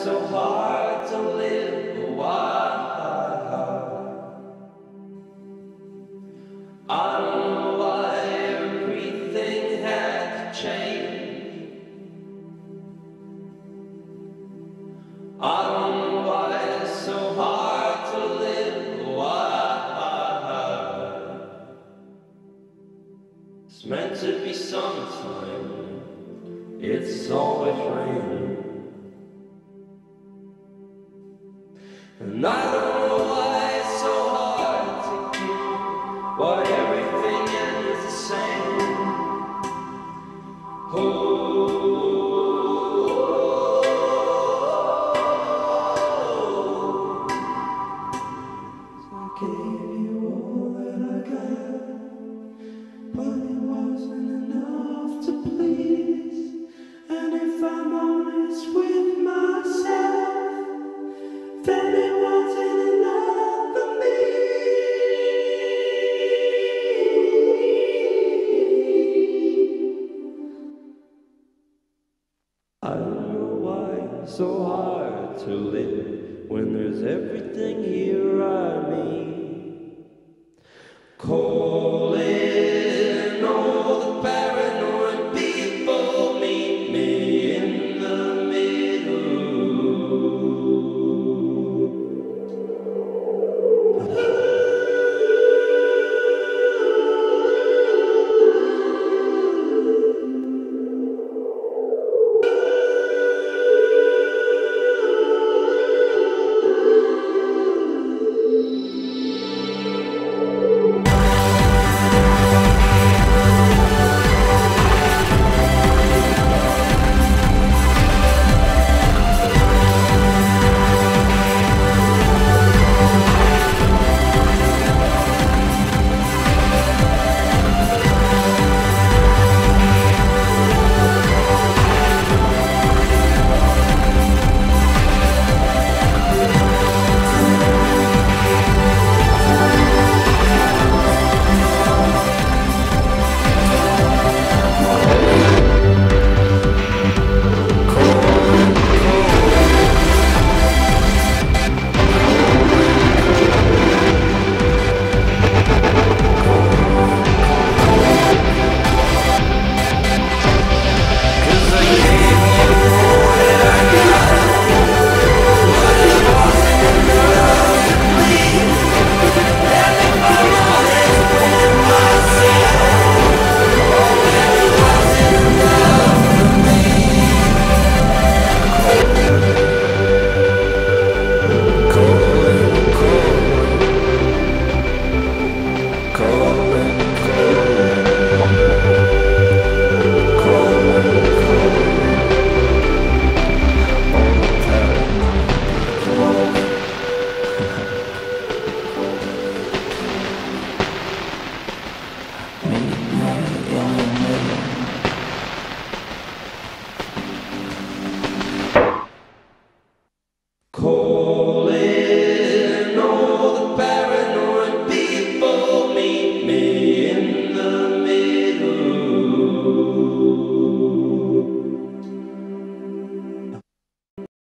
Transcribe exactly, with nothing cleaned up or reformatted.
it's so hard to live? Why? I don't know why everything had to change. I don't know why it's so hard to live. Why? It's meant to be summertime. It's always raining. And I don't know why it's so hard to keep, but everything ends the same. Oh, so I gave you all that I got, but it wasn't enough to please. And if I'm honest with myself, then it wasn't enough for me. I don't know why it's so hard to live when there's everything here I need.